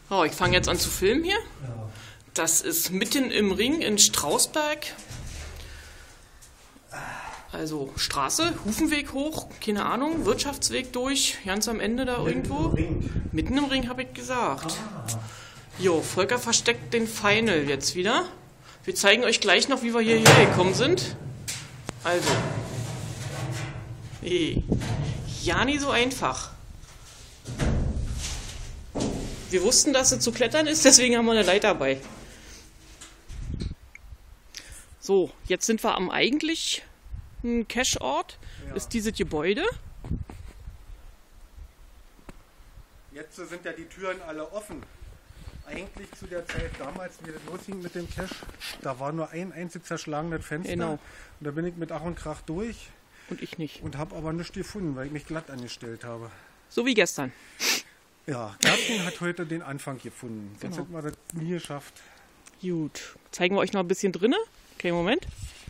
Oh, ich fange jetzt an zu filmen hier. Ja. Das ist mitten im Ring in Strausberg. Also Straße, Hufenweg hoch, keine Ahnung, Wirtschaftsweg durch, ganz am Ende da irgendwo. Mitten im Ring, habe ich gesagt. Jo, Volker versteckt den Final jetzt wieder. Wir zeigen euch gleich noch, wie wir hierher gekommen sind. Also. Ja, nie so einfach. Wir wussten, dass es zu klettern ist, deswegen haben wir eine Leiter dabei. So, jetzt sind wir am eigentlichen Cache-Ort. Ja. Ist dieses Gebäude. Jetzt sind ja die Türen alle offen. Eigentlich zu der Zeit damals, wie das losging mit dem Cache, da war nur ein einzig zerschlagenes Fenster. Genau. Und da bin ich mit Ach und Krach durch Und ich nicht. und habe aber nichts gefunden, weil ich mich glatt angestellt habe. So wie gestern. Ja, Kerstin hat heute den Anfang gefunden. Sonst Genau. hätten wir das nie geschafft. Gut. Zeigen wir euch noch ein bisschen drinne. Okay, Moment.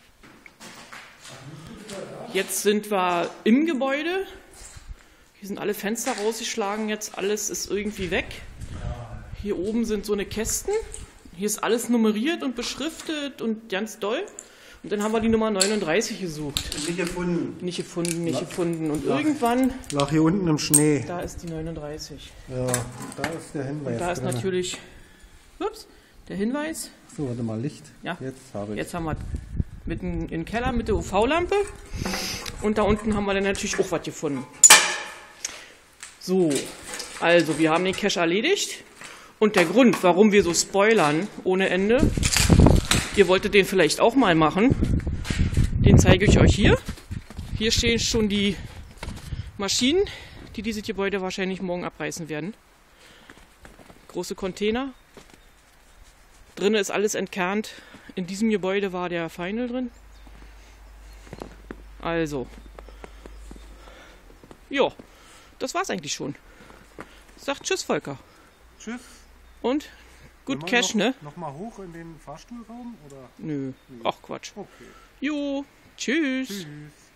Jetzt sind wir im Gebäude. Hier sind alle Fenster rausgeschlagen. Jetzt alles ist irgendwie weg. Hier oben sind so eine Kästen. Hier ist alles nummeriert und beschriftet und ganz doll. Und dann haben wir die Nummer 39 gesucht. Nicht gefunden. Nicht gefunden, nicht gefunden. Und irgendwann, Lag hier unten im Schnee. da ist die 39. Ja, da ist der Hinweis. Da ist drin. natürlich, ups, der Hinweis. So, warte mal, Licht. Ja. Jetzt habe ich. Jetzt haben wir mitten im Keller mit der UV-Lampe. Und da unten haben wir dann natürlich auch was gefunden. So, also wir haben den Cache erledigt. Und der Grund, warum wir so spoilern ohne Ende, ihr wolltet den vielleicht auch mal machen, den zeige ich euch hier. Hier stehen schon die Maschinen, die dieses Gebäude wahrscheinlich morgen abreißen werden. Große Container. Drinnen ist alles entkernt. In diesem Gebäude war der Final drin. Also. Ja, das war's eigentlich schon. Sagt tschüss, Volker. Tschüss. Und gut Wollen wir Cash, ne? Noch mal hoch in den Fahrstuhlraum? Oder? Nö. Ach Quatsch. Okay. Jo, tschüss. Tschüss.